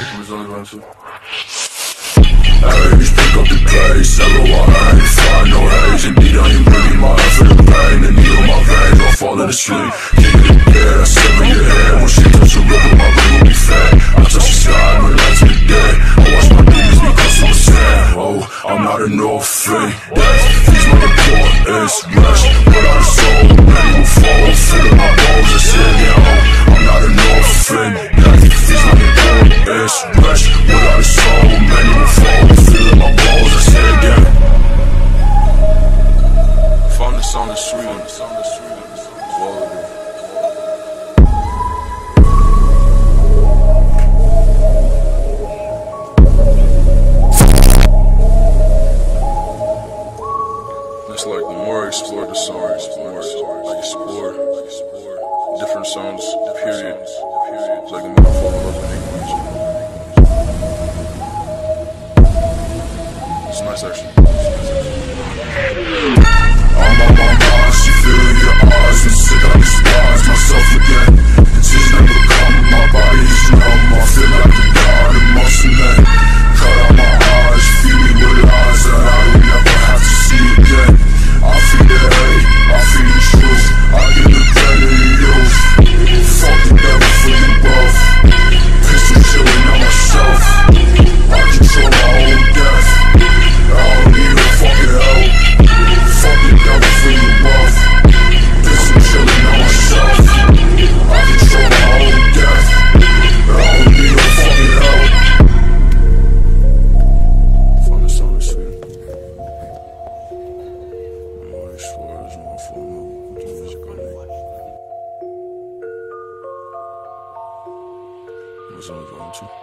Hey, just pick up the pace, LOI, find no haze. Indeed, I am bringing my life for the pain. The needle my veins, I'll fall asleep. Keep it in bed, I sever your head. When she touch the river, my ring will be fat. I touch the sky, my lights to the dead. I watch my demons become so sad. Oh, I'm not an orphan. Death, these my report, it's rest. Without a soul, many will fall. Feeling my bones, I say again, oh, I'm not an orphan. Death, these my report, it's rest. Without a soul, many will fall. Feeling my balls, I say again. Found the song is sweet. It's like the more I explore the songs, the more I explore different sounds, period. It's like the more I fall in love with English. It's nice actually. I'm on my mind, she feeling your eyes and sick on these spies. Myself again, the tears never come, my body is numb. I feel like a god, emotion that cut out my eyes, feed me with lies that I will never have to see again. I feed the hate, I feed the truth, I give the credit to you. Fuck the devil for you both. Pistol chilling on myself, I control my own death. I don't need no fucking help. Fuck the devil for you both. Pistol chilling on myself, I control my own death. I don't need no fucking help. Find the song is sweet. Was on going to.